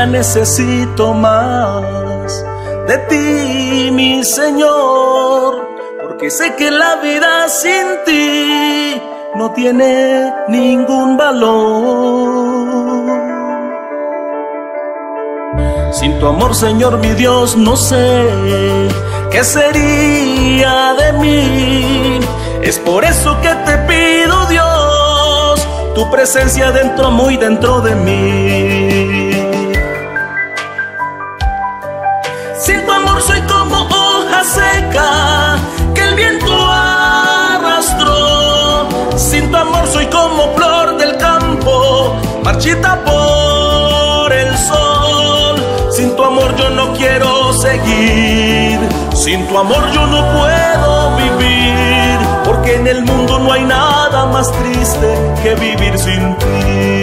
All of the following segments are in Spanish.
necesito más de ti, mi Señor, porque sé que la vida sin ti no tiene ningún valor. Sin tu amor, Señor mi Dios, no sé qué sería de mí. Es por eso que te pido, Dios, tu presencia dentro, muy dentro de mí. Sin tu amor soy como hoja seca que el viento arrastró. Sin tu amor soy como flor del campo, marchita por el sol. Sin tu amor yo no quiero seguir, sin tu amor yo no puedo vivir, porque en el mundo no hay nada más triste que vivir sin ti.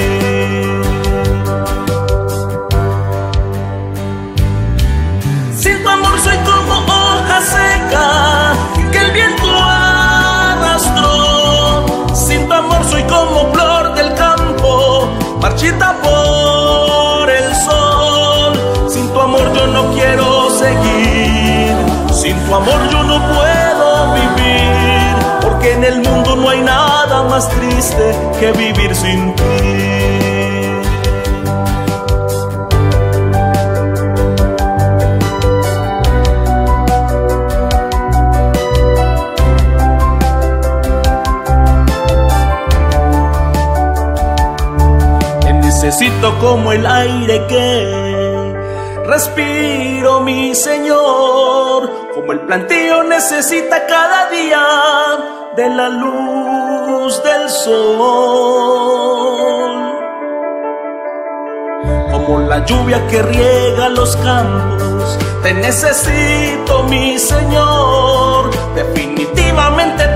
Sin tu amor soy como hoja seca que el viento arrastró. Sin tu amor soy como flor del campo, marchita por el sol. Sin tu amor yo no quiero seguir, sin tu amor yo no puedo vivir, porque en el mundo no hay nada más triste que vivir sin ti. Necesito como el aire que respiro, mi Señor, como el plantío necesita cada día de la luz del sol, como la lluvia que riega los campos. Te necesito, mi Señor, definitivamente